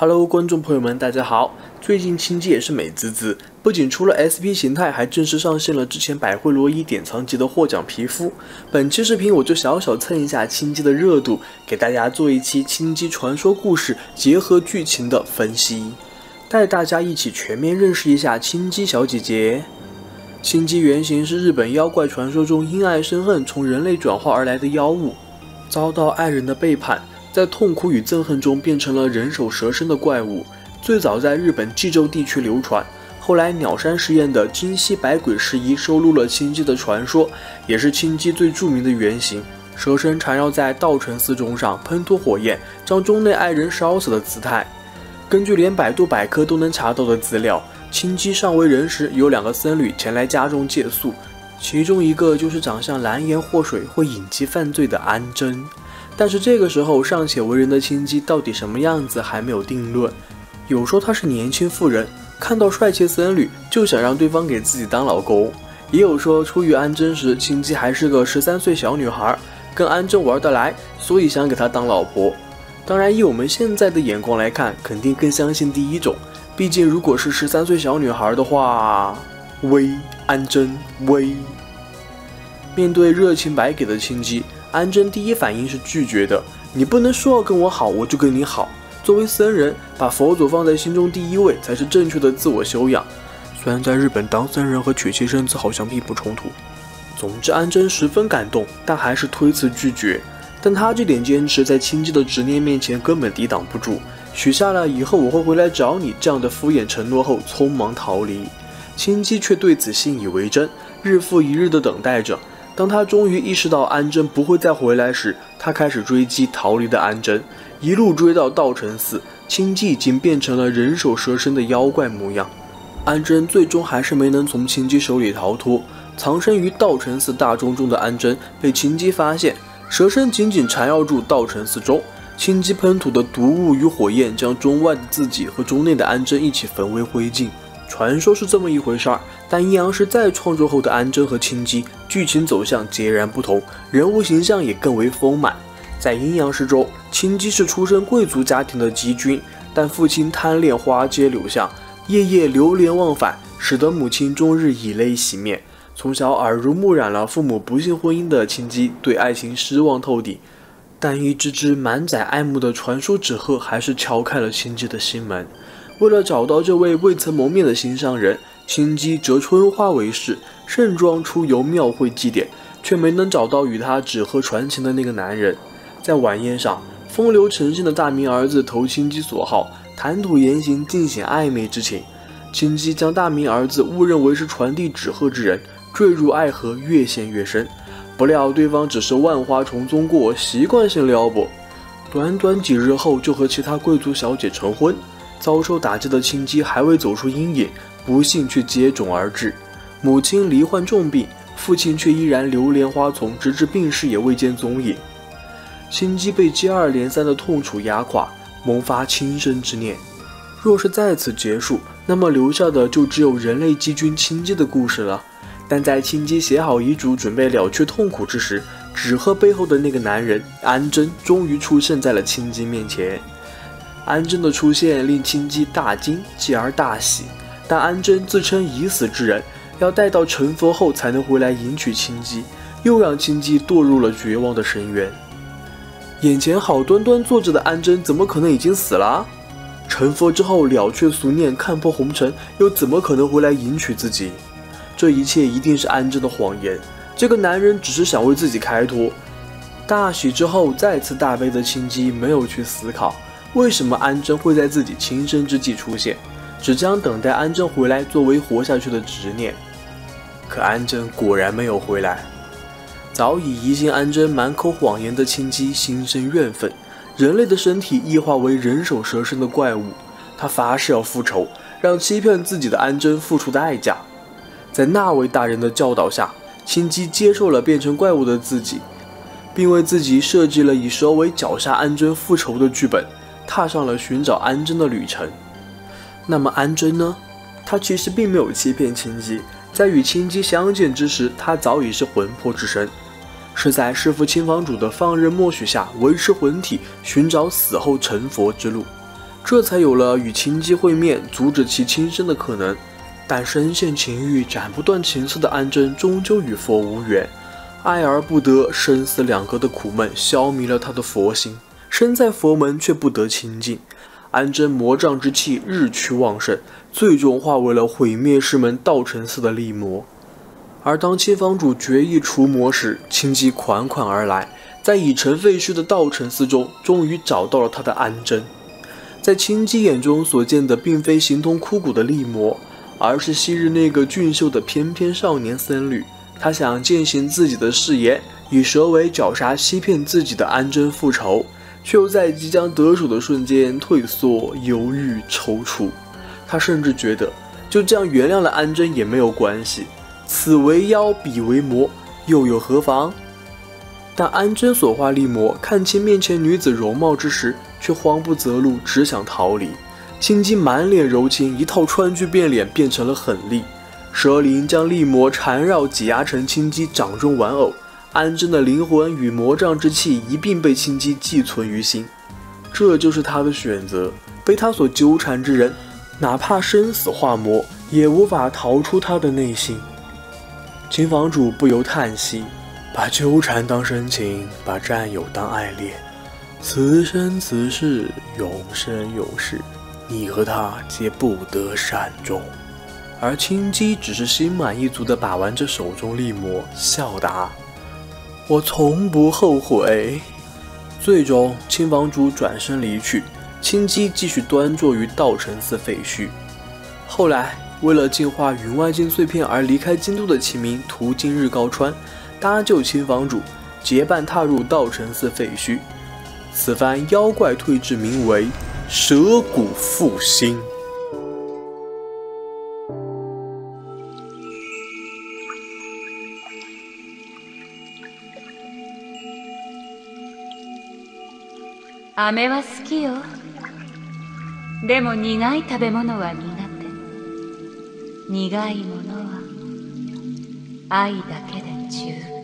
Hello， 观众朋友们，大家好！最近青姬也是美滋滋，不仅出了 SP 形态，还正式上线了之前百惠罗伊典藏集的获奖皮肤。本期视频我就小小蹭一下青姬的热度，给大家做一期青姬传说故事结合剧情的分析，带大家一起全面认识一下青姬小姐姐。青姬原型是日本妖怪传说中因爱生恨从人类转化而来的妖物，遭到爱人的背叛，在痛苦与憎恨中变成了人首蛇身的怪物。最早在日本冀州地区流传，后来鸟山实验的金溪百鬼事宜收录了青姬的传说，也是青姬最著名的原型。蛇身缠绕在道成寺钟上，喷吐火焰，将钟内爱人烧死的姿态。根据连百度百科都能查到的资料，青姬尚为人时，有2个僧侣前来家中借宿，其中一个就是长相蓝颜祸水，会引起犯罪的安贞。但是这个时候尚且为人的青姬到底什么样子还没有定论。有说她是年轻妇人，看到帅气僧侣就想让对方给自己当老公，也有说初遇安贞时青姬还是个13岁小女孩，跟安贞玩得来，所以想给她当老婆。当然以我们现在的眼光来看，肯定更相信第一种，毕竟如果是13岁小女孩的话，安贞威。面对热情白给的青姬，安贞第一反应是拒绝的，你不能说要跟我好我就跟你好。作为僧人，把佛祖放在心中第一位才是正确的自我修养。虽然在日本当僧人和娶妻生子好像并不冲突。总之安贞十分感动，但还是推辞拒绝。但他这点坚持在青姬的执念面前根本抵挡不住，许下了以后我会回来找你这样的敷衍承诺后匆忙逃离。青姬却对此信以为真，日复一日地等待着。当他终于意识到安贞不会再回来时，他开始追击逃离的安贞，一路追到道成寺，青姬已经变成了人首蛇身的妖怪模样。安贞最终还是没能从青姬手里逃脱，藏身于道成寺大钟中的安贞被青姬发现，蛇身紧紧缠绕住道成寺钟，青姬喷吐的毒雾与火焰将钟外的自己和钟内的安贞一起焚为灰烬。传说是这么一回事儿，但阴阳师再创作后的安贞和青姬剧情走向截然不同，人物形象也更为丰满。在阴阳师中，青姬是出身贵族家庭的姬君，但父亲贪恋花街柳巷，夜夜流连忘返，使得母亲终日以泪洗面。从小耳濡目染了父母不幸婚姻的青姬对爱情失望透顶，但一只只满载爱慕的传说纸鹤还是敲开了青姬的心门。为了找到这位未曾谋面的心上人，青姬折春花为饰，盛装出游庙会祭典，却没能找到与他纸鹤传情的那个男人。在晚宴上，风流成性的大明儿子投青姬所好，谈吐言行尽显暧昧之情。青姬将大明儿子误认为是传递纸鹤之人，坠入爱河，越陷越深。不料对方只是万花丛中过，习惯性撩拨，短短几日后就和其他贵族小姐成婚。遭受打击的青姬还未走出阴影，不幸却接踵而至。母亲罹患重病，父亲却依然流连花丛，直至病逝也未见踪影。青姬被接二连三的痛楚压垮，萌发轻生之念。若是在此结束，那么留下的就只有人类姬君青姬的故事了。但在青姬写好遗嘱准备了却痛苦之时，纸鹤背后的那个男人安贞终于出现在了青姬面前。安贞的出现令青姬大惊，继而大喜，但安贞自称已死之人，要待到成佛后才能回来迎娶青姬，又让青姬堕入了绝望的深渊。眼前好端端坐着的安贞怎么可能已经死了？成佛之后了却俗念，看破红尘，又怎么可能回来迎娶自己？这一切一定是安贞的谎言，这个男人只是想为自己开脱。大喜之后再次大悲的青姬没有去思考为什么安贞会在自己轻生之际出现，只将等待安贞回来作为活下去的执念。可安贞果然没有回来。早已疑心安贞满口谎言的青姬心生怨愤，人类的身体异化为人首蛇身的怪物，他发誓要复仇，让欺骗自己的安贞付出代价。在那位大人的教导下，青姬接受了变成怪物的自己，并为自己设计了以蛇尾绞杀安贞复仇的剧本，踏上了寻找安贞的旅程。那么安贞呢？他其实并没有欺骗青姬，在与青姬相见之时，他早已是魂魄之身，是在弑父亲房主的放任默许下维持魂体，寻找死后成佛之路。 这才有了与青姬会面，阻止其轻生的可能。但深陷情欲、斩不断情丝的安贞，终究与佛无缘。爱而不得，生死两隔的苦闷消弭了他的佛心，身在佛门却不得清净。安贞魔障之气日趋旺盛，最终化为了毁灭师门道成寺的厉魔。而当七房主决意除魔时，青姬款款而来，在已成废墟的道成寺中，终于找到了他的安贞。在青姬眼中所见的，并非形同枯骨的厉魔，而是昔日那个俊秀的翩翩少年僧侣。他想践行自己的誓言，以蛇尾绞杀欺骗自己的安贞复仇，却又在即将得手的瞬间退缩、犹豫、踌躇。他甚至觉得，就这样原谅了安贞也没有关系，此为妖，彼为魔，又有何妨？但安贞所化厉魔看清面前女子容貌之时，却慌不择路，只想逃离。青姬满脸柔情，一套川剧变脸变成了狠厉。蛇灵将厉魔缠绕挤压成青姬掌中玩偶，安贞的灵魂与魔障之气一并被青姬寄存于心。这就是他的选择，被他所纠缠之人，哪怕生死化魔，也无法逃出他的内心。秦房主不由叹息，把纠缠当深情，把占有当爱恋，此生此世，永生永世，你和他皆不得善终。而青姬只是心满意足地把玩着手中厉魔，笑答：“我从不后悔。”最终，青房主转身离去，青姬继续端坐于道成寺废墟。后来，为了净化云外镜碎片而离开京都的秦明途经日高川，搭救青房主，结伴踏入道成寺废墟。此番妖怪退至，名为蛇骨复兴。 飴は好きよ。でも苦い食べ物は苦手。苦いものは愛だけで十分。